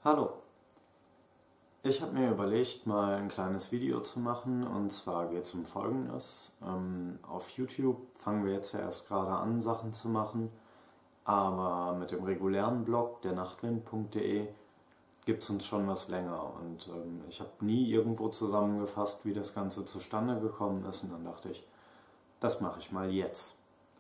Hallo, ich habe mir überlegt, mal ein kleines Video zu machen, und zwar geht es um Folgendes. Auf YouTube fangen wir jetzt ja erst gerade an, Sachen zu machen, aber mit dem regulären Blog, der nachtwind.de, gibt es uns schon was länger, und ich habe nie irgendwo zusammengefasst, wie das Ganze zustande gekommen ist, und dann dachte ich, das mache ich mal jetzt.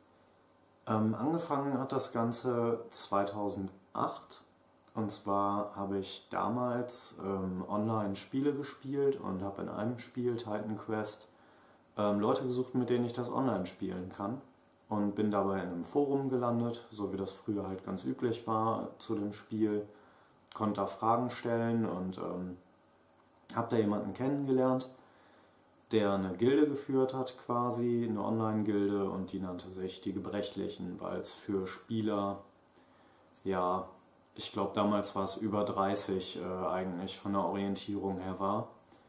Angefangen hat das Ganze 2008. Und zwar habe ich damals online Spiele gespielt und habe in einem Spiel, Titan Quest, Leute gesucht, mit denen ich das online spielen kann. Und bin dabei in einem Forum gelandet, so wie das früher halt ganz üblich war zu dem Spiel. Konnte da Fragen stellen und habe da jemanden kennengelernt, der eine Gilde geführt hat quasi, eine Online-Gilde, und die nannte sich die Gebrechlichen, weil es für Spieler, ja, ich glaube damals war es über 30 eigentlich von der Orientierung her war.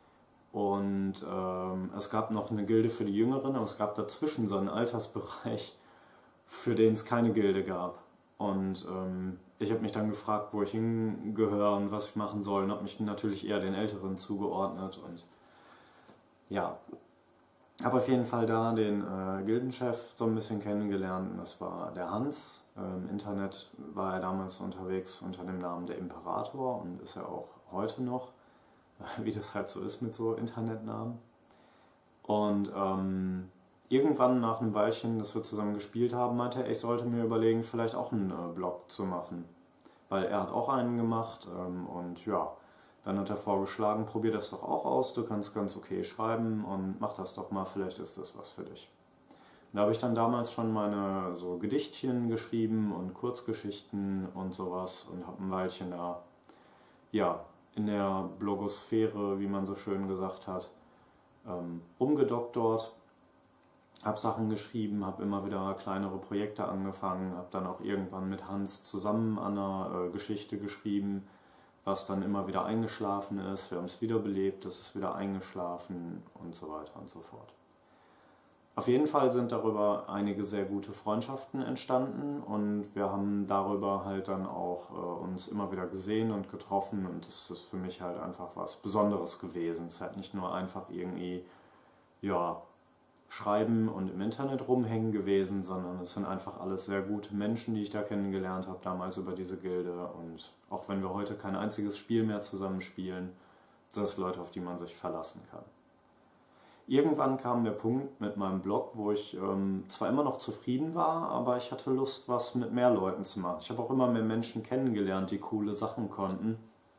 Und es gab noch eine Gilde für die Jüngeren, aber es gab dazwischen so einen Altersbereich, für den es keine Gilde gab. Und ich habe mich dann gefragt, wo ich hingehöre und was ich machen soll, und habe mich natürlich eher den Älteren zugeordnet. Und ja, habe auf jeden Fall da den Gildenchef so ein bisschen kennengelernt, und das war der Hans. Im Internet war er damals unterwegs unter dem Namen der Imperator und ist er auch heute noch, wie das halt so ist mit so Internetnamen. Und irgendwann nach einem Weilchen, dass wir zusammen gespielt haben, meinte er, ich sollte mir überlegen, vielleicht auch einen Blog zu machen. Weil er hat auch einen gemacht, und ja, dann hat er vorgeschlagen, probier das doch auch aus, du kannst ganz okay schreiben und mach das doch mal, vielleicht ist das was für dich. Und da habe ich dann damals schon meine so Gedichtchen geschrieben und Kurzgeschichten und sowas und habe ein Weilchen da, ja, in der Blogosphäre, wie man so schön gesagt hat, rumgedoktort. Habe Sachen geschrieben, habe immer wieder kleinere Projekte angefangen, habe dann auch irgendwann mit Hans zusammen an einer Geschichte geschrieben, was dann immer wieder eingeschlafen ist. Wir haben es wiederbelebt, es ist wieder eingeschlafen und so weiter und so fort. Auf jeden Fall sind darüber einige sehr gute Freundschaften entstanden, und wir haben darüber halt dann auch uns immer wieder gesehen und getroffen, und das ist für mich halt einfach was Besonderes gewesen. Es ist halt nicht nur einfach irgendwie, ja, schreiben und im Internet rumhängen gewesen, sondern es sind einfach alles sehr gute Menschen, die ich da kennengelernt habe, damals über diese Gilde, und auch wenn wir heute kein einziges Spiel mehr zusammen spielen, sind es Leute, auf die man sich verlassen kann. Irgendwann kam der Punkt mit meinem Blog, wo ich zwar immer noch zufrieden war, aber ich hatte Lust, was mit mehr Leuten zu machen. Ich habe auch immer mehr Menschen kennengelernt, die coole Sachen konnten.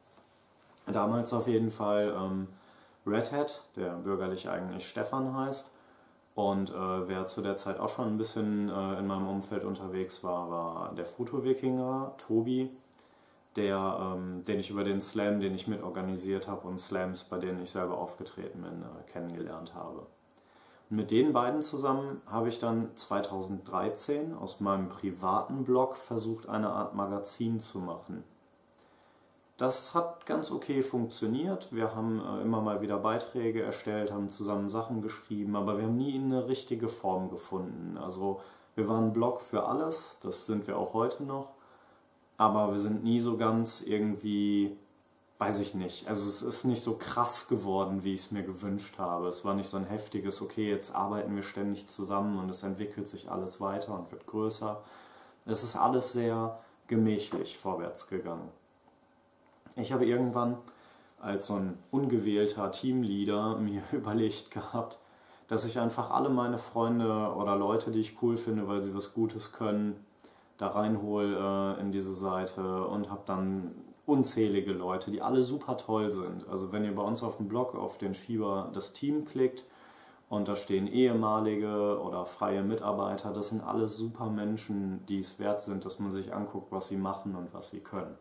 Damals auf jeden Fall Red Hat, der bürgerlich eigentlich Stefan heißt. Und wer zu der Zeit auch schon ein bisschen in meinem Umfeld unterwegs war, war der Fotowikinger, Tobi, den ich über den Slam, den ich mitorganisiert habe, und Slams, bei denen ich selber aufgetreten bin, kennengelernt habe. Und mit den beiden zusammen habe ich dann 2013 aus meinem privaten Blog versucht, eine Art Magazin zu machen. Das hat ganz okay funktioniert. Wir haben immer mal wieder Beiträge erstellt, haben zusammen Sachen geschrieben, aber wir haben nie eine richtige Form gefunden. Also wir waren ein Blog für alles, das sind wir auch heute noch, aber wir sind nie so ganz irgendwie, weiß ich nicht, also es ist nicht so krass geworden, wie ich es mir gewünscht habe. Es war nicht so ein heftiges, okay, jetzt arbeiten wir ständig zusammen und es entwickelt sich alles weiter und wird größer. Es ist alles sehr gemächlich vorwärts gegangen. Ich habe irgendwann als so ein ungewählter Teamleader mir überlegt gehabt, dass ich einfach alle meine Freunde oder Leute, die ich cool finde, weil sie was Gutes können, da reinhole in diese Seite, und habe dann unzählige Leute, die alle super toll sind. Also wenn ihr bei uns auf dem Blog auf den Schieber das Team klickt und da stehen ehemalige oder freie Mitarbeiter, das sind alles super Menschen, die es wert sind, dass man sich anguckt, was sie machen und was sie können.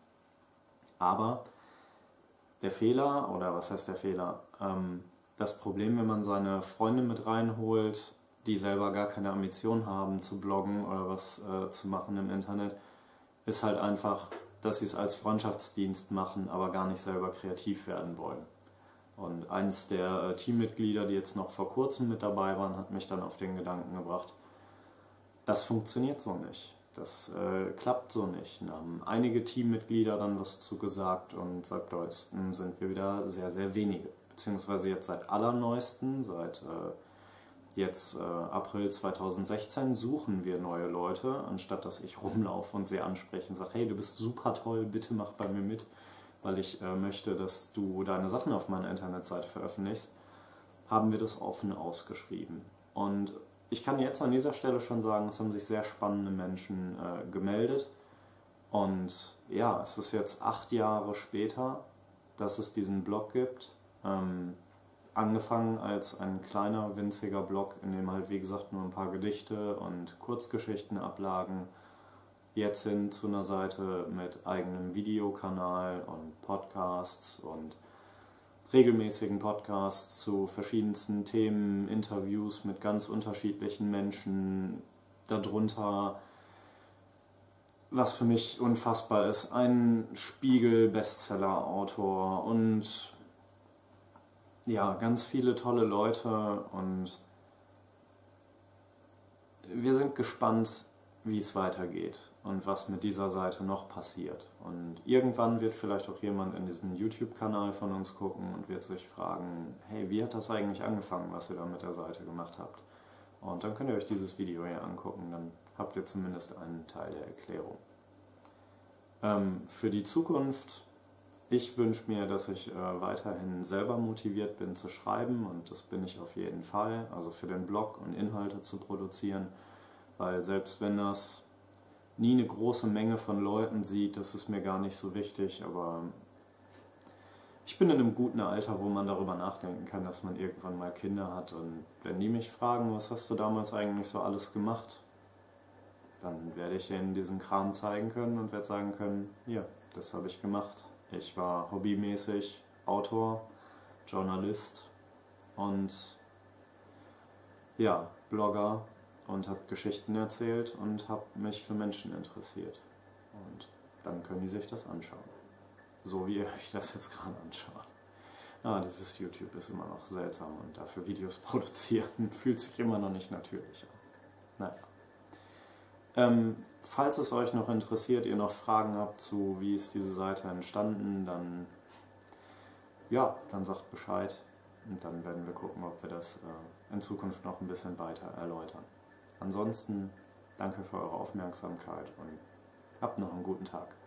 Aber der Fehler, oder was heißt der Fehler? Das Problem, wenn man seine Freunde mit reinholt, die selber gar keine Ambition haben zu bloggen oder was zu machen im Internet, ist halt einfach, dass sie es als Freundschaftsdienst machen, aber gar nicht selber kreativ werden wollen. Und eins der Teammitglieder, die jetzt noch vor kurzem mit dabei waren, hat mich dann auf den Gedanken gebracht, das funktioniert so nicht. Das klappt so nicht. Da haben einige Teammitglieder dann was zu gesagt und seit neuestem sind wir wieder sehr, sehr wenige. Beziehungsweise jetzt seit allerneuesten, seit jetzt April 2016 suchen wir neue Leute, anstatt dass ich rumlaufe und sie anspreche und sage, hey, du bist super toll, bitte mach bei mir mit, weil ich möchte, dass du deine Sachen auf meiner Internetseite veröffentlichst, haben wir das offen ausgeschrieben. Und ich kann jetzt an dieser Stelle schon sagen, es haben sich sehr spannende Menschen gemeldet. Und ja, es ist jetzt 8 Jahre später, dass es diesen Blog gibt. Angefangen als ein kleiner, winziger Blog, in dem halt, wie gesagt, nur ein paar Gedichte und Kurzgeschichten ablagen. Jetzt hin zu einer Seite mit eigenem Videokanal und Podcasts und regelmäßigen Podcasts zu verschiedensten Themen, Interviews mit ganz unterschiedlichen Menschen, darunter, was für mich unfassbar ist, ein Spiegel-Bestseller-Autor und ja, ganz viele tolle Leute und wir sind gespannt, wie es weitergeht und was mit dieser Seite noch passiert. Und irgendwann wird vielleicht auch jemand in diesen YouTube-Kanal von uns gucken und wird sich fragen, hey, wie hat das eigentlich angefangen, was ihr da mit der Seite gemacht habt? Und dann könnt ihr euch dieses Video hier angucken, dann habt ihr zumindest einen Teil der Erklärung. Für die Zukunft, ich wünsche mir, dass ich weiterhin selber motiviert bin zu schreiben und das bin ich auf jeden Fall, also für den Blog und Inhalte zu produzieren. Weil selbst wenn das nie eine große Menge von Leuten sieht, das ist mir gar nicht so wichtig, aber ich bin in einem guten Alter, wo man darüber nachdenken kann, dass man irgendwann mal Kinder hat und wenn die mich fragen, was hast du damals eigentlich so alles gemacht, dann werde ich denen diesen Kram zeigen können und werde sagen können, ja, das habe ich gemacht. Ich war hobbymäßig Autor, Journalist und ja, Blogger. Und habe Geschichten erzählt und habe mich für Menschen interessiert. Und dann können die sich das anschauen. So wie ihr euch das jetzt gerade anschaut. Dieses YouTube ist immer noch seltsam und dafür Videos produzieren fühlt sich immer noch nicht natürlich an. Naja. Falls es euch noch interessiert, ihr noch Fragen habt zu, wie ist diese Seite entstanden, dann sagt Bescheid. Und dann werden wir gucken, ob wir das in Zukunft noch ein bisschen weiter erläutern. Ansonsten danke für eure Aufmerksamkeit und habt noch einen guten Tag.